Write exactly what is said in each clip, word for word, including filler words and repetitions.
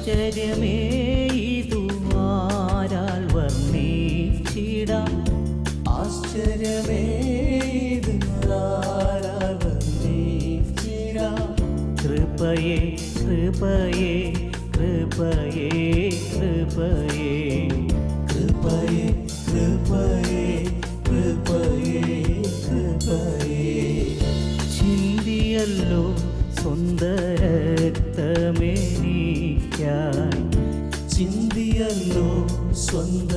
ആശ്ചര്യമേ ഇതു ആരാൽ വർണ്ണിച്ചിടാം ആശ്ചര്യമേ ഇതു ആരാൽ വർണ്ണിച്ചിടാം കൃപയേ കൃപയേ കൃപയേ കൃപയേ കൃപയേ കൃപയേ കൃപയേ കൃപയേ ചിന്തിയല്ലോ സ്വന്ത രക്തമെനിക്കായി ചിന്തിയല്ലോ സ്വന്ത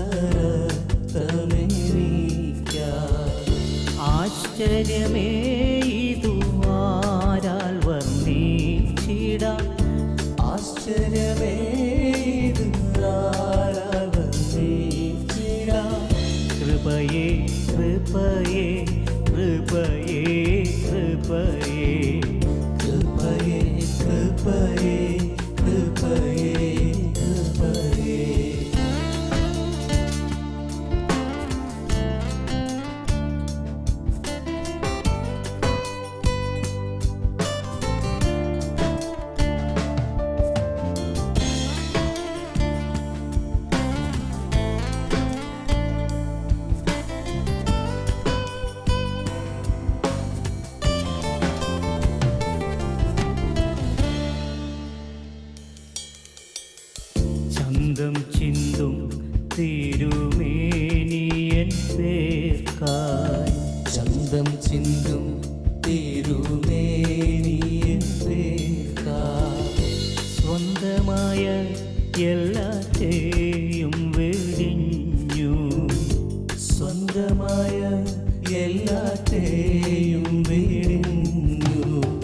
രക്തമെനിക്കായി ആശ്ചര്യമേ ഇതു ആരാൽ വർണ്ണിച്ചിടാം ആശ്ചര്യമേ ഇതു ആരാൽ വർണ്ണിച്ചിടാം കൃപയേ കൃപയേ കൃപയേ കൃപയേ കൃപയേ കൃപയേ കൃപയേ കൃപയേ ചന്തം ചിന്തും തിരുമേനിയൻ പേർക്കായി ചന്തം ചിന്തും തിരുമേനിയൻ പേർക്കായി സ്വന്തമായ എല്ലാറ്റെയും വെടിഞ്ഞു സ്വന്തമായ എല്ലാറ്റെയും വെടിഞ്ഞു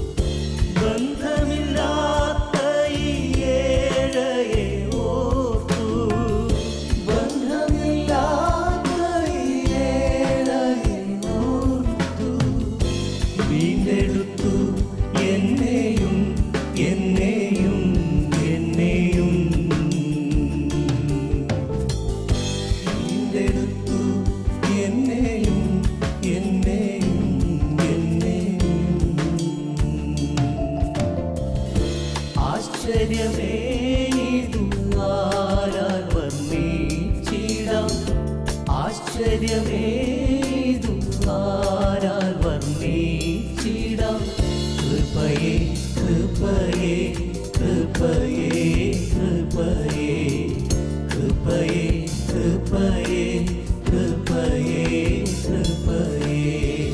ബന്ധമില്ലാത്ത ഈ ഏഴയെ ഓർത്തു ബന്ധമില്ലാത്ത ഈ ഏഴയെ ഓർത്തു വീണ്ടെടുത്തു എന്നെയും എന്നെയും എന്നെയും വീണ്ടെടുത്തു എന്നെയും എന്നെയും എന്നെയും ആശ്ചര്യമേ ഇതു ആരാൽ വർണ്ണിച്ചിടാം ആശ്ചര്യമേ ഇതു ആരാൽ വർണ്ണിച്ചിടാം കൃപയേ കൃപയേ കൃപയേ കൃപയേ കൃപയേ കൃപയേ കൃപയേ കൃപയേ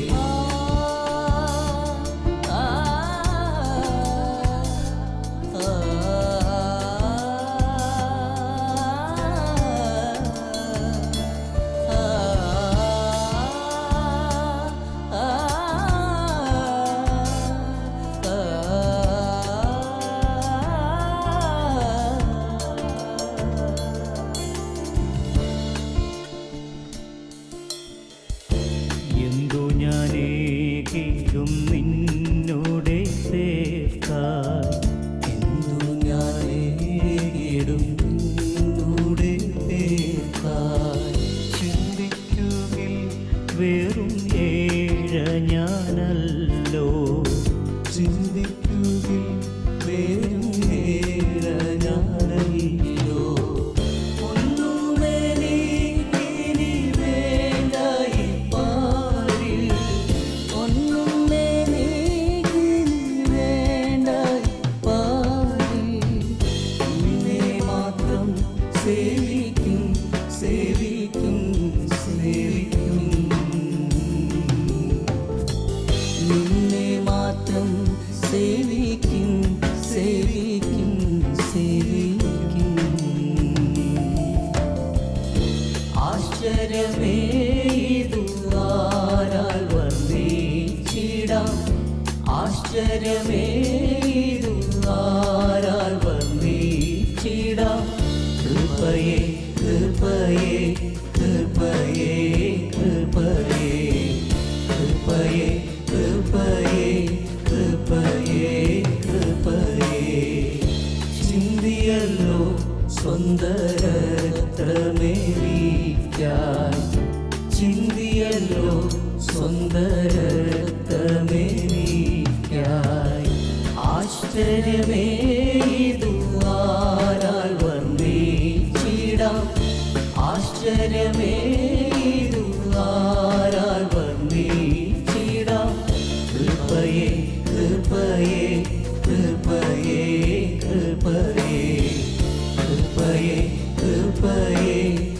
എന്തു ഞാനേകിടും നിന്നോടെ പേർക്കായി എന്തു ഞാനേകിടും നിന്നോടെ പേർക്കായി ചിന്തിക്കുകിൽ വെറും ഏഴ ഞാനല്ലോ ചിന്തിക്കുകിൽ വെറും ഏഴ ഞാനല്ലോ സേവിക്കും സേവിക്കും സേവിക്കും നിന്നെ മാത്രം സേവിക്കും സേവിക്കും സേവിക്കും ആശ്ചര്യമേ ഇതു ആരാൽ വർണ്ണിച്ചിടാം ആശ്ചര്യമേ ഇതു ആരാൽ വർണ്ണിച്ചിടാം കൃപയേ കൃപയേ കൃപയേ കൃപയേ കൃപയേ കൃപയേ കൃപയേ കൃപയേ ചിന്തിയല്ലോ സ്വന്ത രക്തമെനിക്കായി ചിന്തിയല്ലോ സ്വന്ത രക്തമെനിക്കായി ആശ്ചര്യമേ ഇതു ആരാൽ കൃപയേ കൃപയേ കൃപയേ കൃപയേ കൃപയേ കൃപയേ